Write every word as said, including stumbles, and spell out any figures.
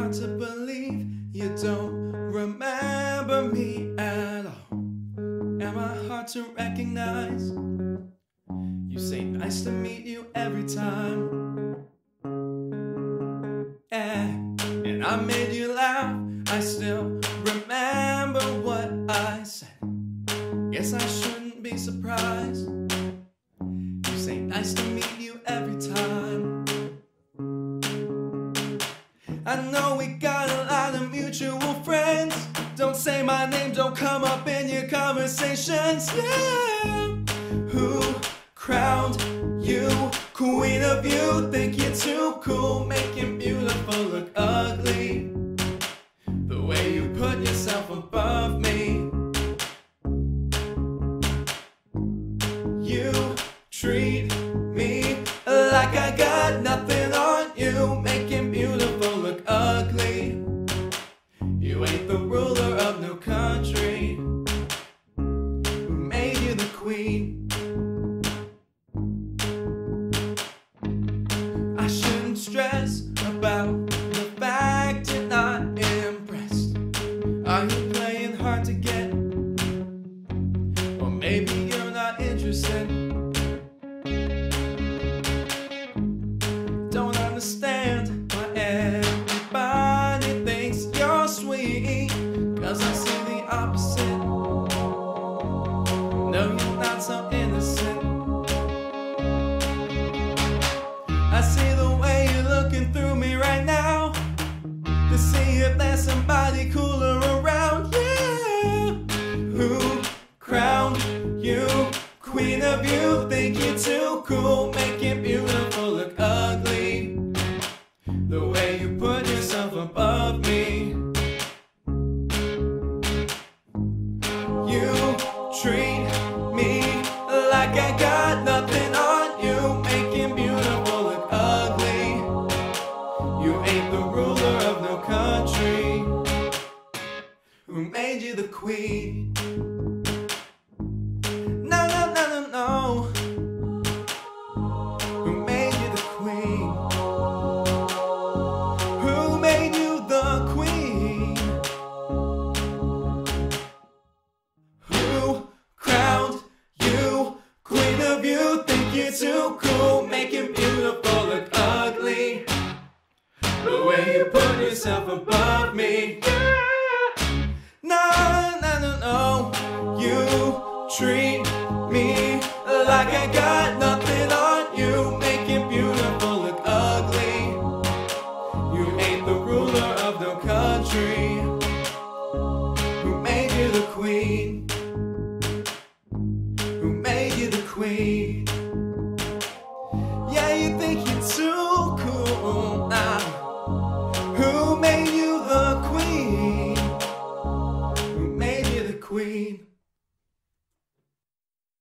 hard to believe you don't remember me at all. Am I hard to recognize? You say nice to meet you every time. And, and I made you laugh. I still remember what I said. Guess I shouldn't be surprised. You say nice to meet you every time. I know we got a lot of mutual friends. Don't say my name, don't come up in your conversations. Yeah. Who crowned you queen of you? Think you're too cool, making beautiful look ugly. The way you put yourself above me. You treat me like I got nothing on you, making beautiful look ugly. You ain't the ruler of no country. Who made you the queen? I shouldn't stress about the fact you're not impressed. Are you playing hard to get? Or maybe you're not interested. Don't understand why everybody thinks you're sweet, 'cause I see the opposite. No, you're not so innocent. I see the way you're looking through me right now, to see if there's somebody cooler around. Yeah. Who crowned you queen of you? Think you're too cool, making beautiful look ugly. The way you put yourself above me. You treat me like I got nothing on you, making beautiful look ugly. You ain't the ruler of no country. Who made you the queen? No, no, no, no, no. Who made you the queen? Who made you the queen? Who crowned you queen of you? Think you're too cool, making beautiful look ugly. The way you put yourself above me. No, no, no, no. You treat me like I got nothing on you, making beautiful look ugly. You ain't the ruler of no country. Who made you the queen? Who made